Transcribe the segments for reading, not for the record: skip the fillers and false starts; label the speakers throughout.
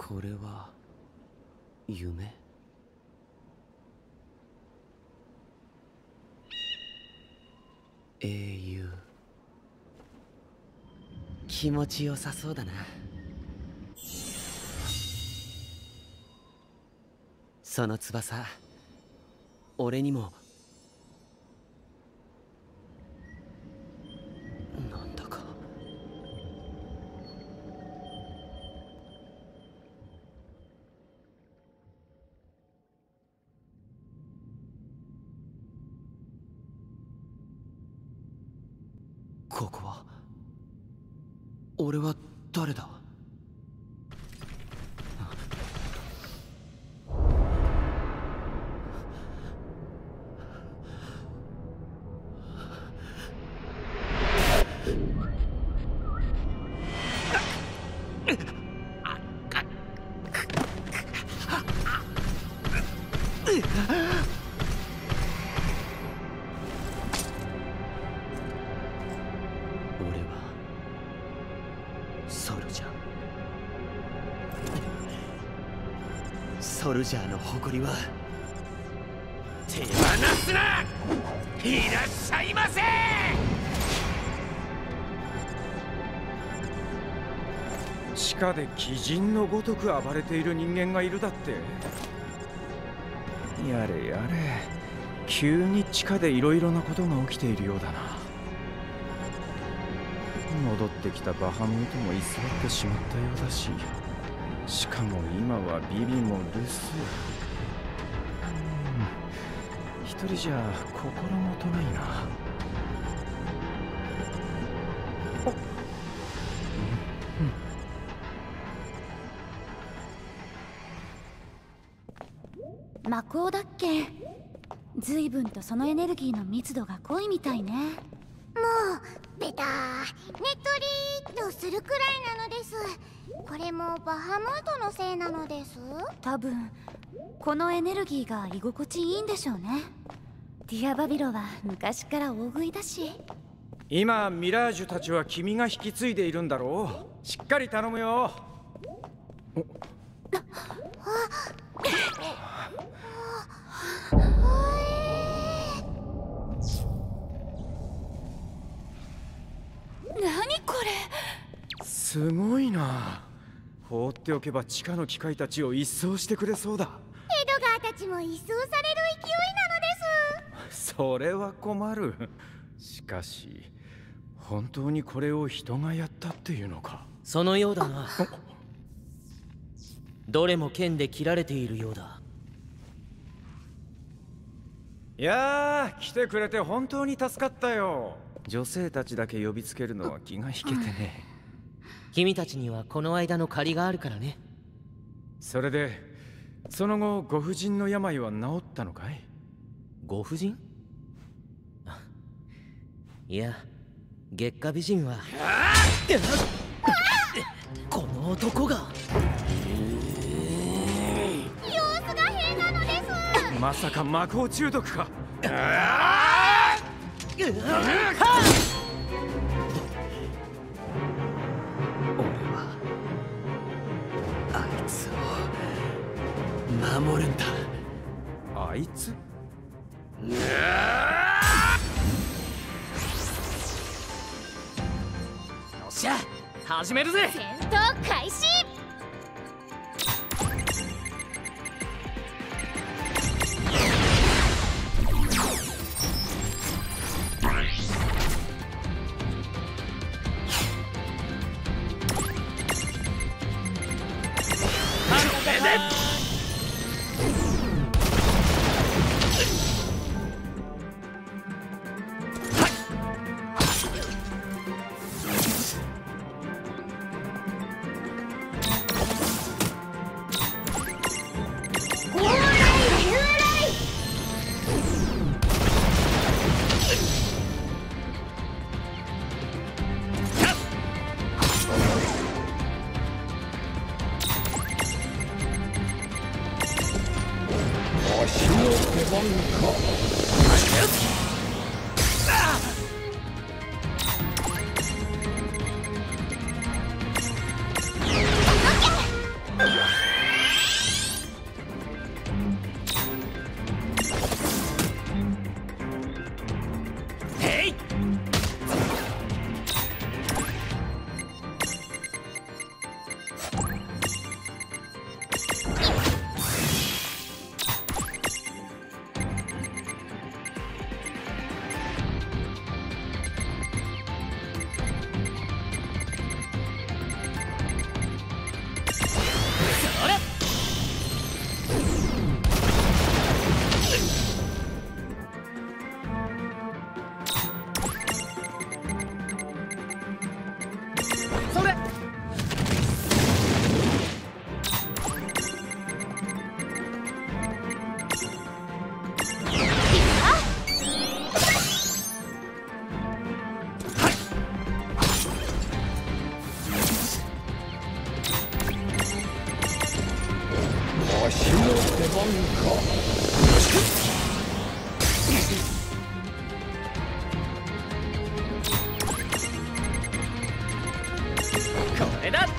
Speaker 1: これは夢？英雄、気持ちよさそうだな。その翼、俺にも。なんだかここは。俺は誰だ？ソルジャーの誇りは手放すな。いらっしゃいませ。
Speaker 2: 地下で鬼人のごとく暴れている人間がいるだって。やれやれ、急に地下でいろいろなことが起きているようだな。戻ってきたバハムートも居座ってしまったようだし、しかも今はビビも留守。一人じゃ心もとないな。
Speaker 3: 魔法だっけ？随分とそのエネルギーの密度が濃いみたいね。もうベターねっとりーっとするくらいなのです。これもバハムートのせいなのです。多分このエネルギーが居心地いいんでしょうね。ディアバビロは昔から大食いだし。
Speaker 2: 今ミラージュたちは君が引き継いでいるんだろう。しっかり頼むよ。
Speaker 3: 何これ。
Speaker 2: すごいな。放っておけば地下の機械たちを一掃してくれそうだ。
Speaker 3: エドガーたちも一掃される勢いなのです。
Speaker 2: それは困る。しかし本当にこれを人がやったっていうのか。
Speaker 1: そのようだな。どれも剣で切られているようだ。
Speaker 2: いやー、来てくれて本当に助かったよ。女性たちだけ呼びつけるのは気が引けてね。
Speaker 1: 君たちにはこの間の借りがあるからね。
Speaker 2: それでその後ご婦人の病は治ったのかい？
Speaker 1: ご婦人？いや、月下美人はこの男が。
Speaker 3: 様子が変なのです。
Speaker 2: まさか魔法中毒か？
Speaker 1: 俺はあいつを守るんだ。
Speaker 2: あいつ？
Speaker 1: よっしゃ、始めるぜ。
Speaker 3: 戦闘開始。
Speaker 1: い。
Speaker 2: これだ。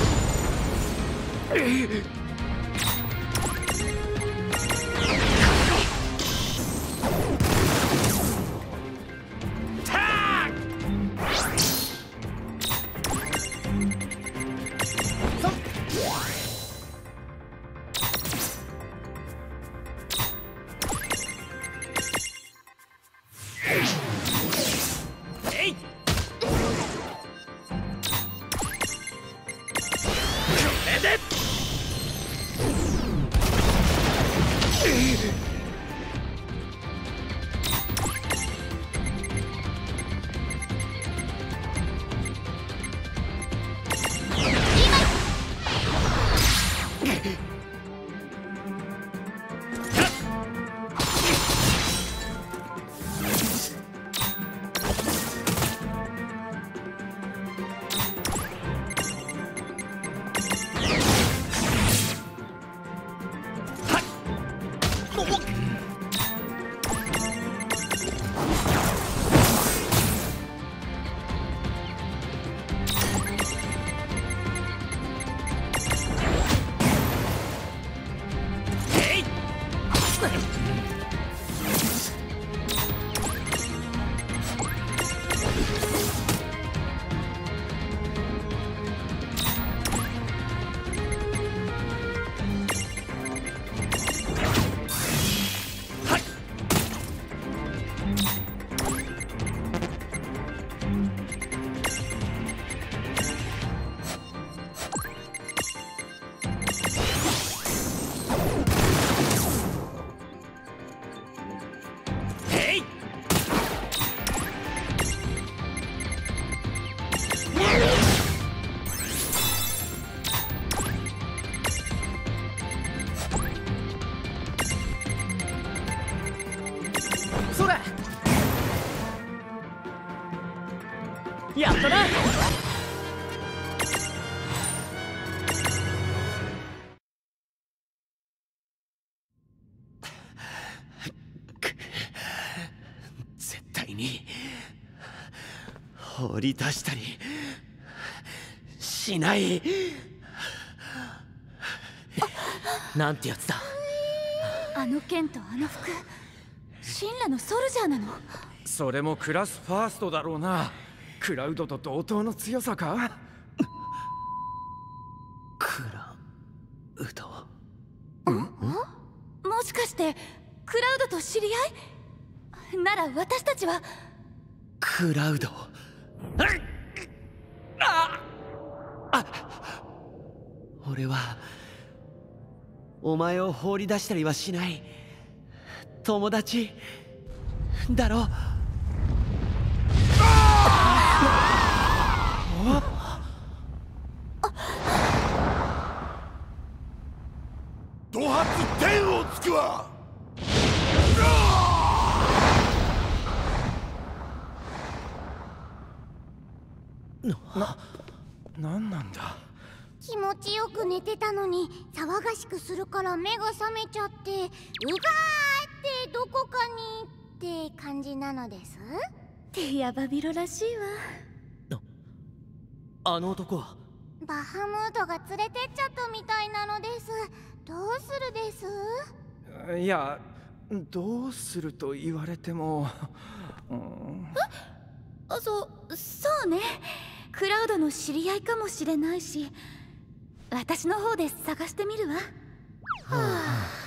Speaker 2: それやったな。
Speaker 1: 絶対に放り出したりしない。なんてやつだ。
Speaker 3: あの剣とあの服、神羅のソルジャーなの？
Speaker 2: それもクラスファーストだろうな。クラウドと同等の強さか。
Speaker 1: クラウド。
Speaker 3: もしかしてクラウドと知り合い？なら私たちは。
Speaker 1: クラウド。俺はお前を放り出したりはしない。友達だろ。
Speaker 4: ド発天をつくわ。
Speaker 2: なんなんだ。
Speaker 3: 気持ちよく寝てたのに騒がしくするから目が覚めちゃって、うがーってどこかにって感じなのです。ってヤバビロらしいわ。
Speaker 1: あの男は
Speaker 3: バハムートが連れてっちゃったみたいなのです。どうするです？
Speaker 2: いや、どうすると言われても。
Speaker 3: そうね。クラウドの知り合いかもしれないし、私の方で探してみるわ。はあ。